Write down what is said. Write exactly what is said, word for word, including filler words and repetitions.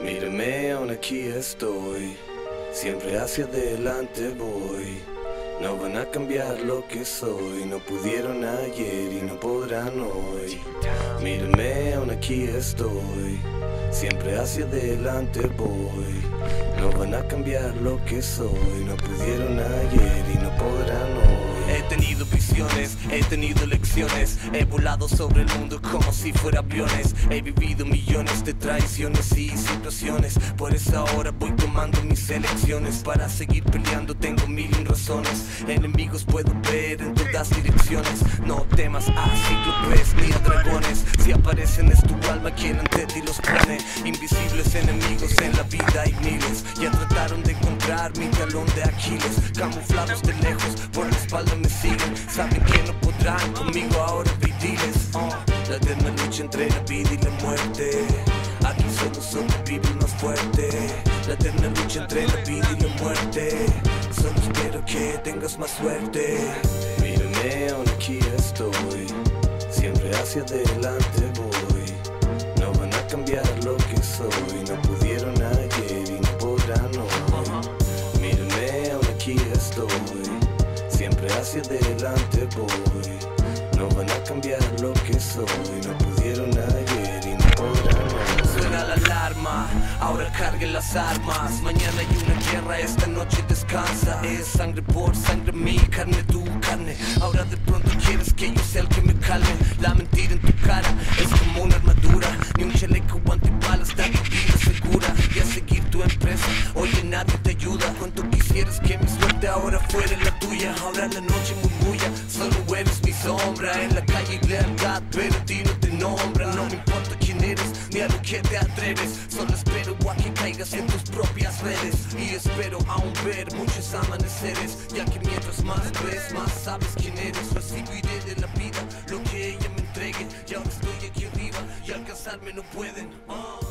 Mírame, aún aquí estoy, siempre hacia adelante voy. No van a cambiar lo que soy, no pudieron ayer y no podrán hoy. Mírame, aún aquí estoy, siempre hacia adelante voy. No van a cambiar lo que soy, no pudieron ayer y no podrán hoy. He tenido visiones, he tenido lecciones, he volado sobre el mundo como si fuera aviones. He vivido millones de traiciones y situaciones, por eso ahora voy tomando mis elecciones. Para seguir peleando tengo mil y un razones, enemigos puedo ver en todas direcciones. No temas a cíclopes ni a dragones, si aparecen es tu alma quien ante ti los pone. Invisibles enemigos en la vida hay miles, ya trataron de encontrar mi talón de Aquiles. Camuflados de lejos, por la espalda me siguen, saben que no podrán conmigo ahora vidiles. uh, La eterna lucha entre la vida y la muerte, aquí solo sobrevive el más fuerte. La eterna lucha entre la vida y la muerte, solo espero que tengas más suerte. Mírame, aún aquí estoy, siempre hacia adelante voy. No van a cambiar lo que soy, no pudieron ayer y no podrán hoy. Mírame, aún aquí estoy, siempre hacia adelante voy. No van a cambiar lo que soy, no pudieron ayer y no podrán hoy. Suena la alarma, ahora carguen las armas. Mañana hay una guerra, esta noche descansa. Es sangre por sangre, mi carne tu carne. Ahora de pronto quieres que yo sea el que me calme. La mentira en tu cara es como una armadura, ni un chaleco antibalas da tu vida segura. Y a seguir tu empresa, oye nadie te ayuda. Cuánto quisieras que mi suerte ahora fuera la tuya. Ahora la noche murmulla, solo eres mi sombra. En la calle hay lealtad, pero a ti no te nombran. No me importa quién eres, ni a lo que te atreves, solo espero a que caigas en tus propias redes. Y espero aún ver muchos amaneceres, ya que mientras más ves, más sabes quién eres. Recibiré de la vida lo que ella me entregue, y ahora estoy aquí arriba y alcanzarme no pueden. uh.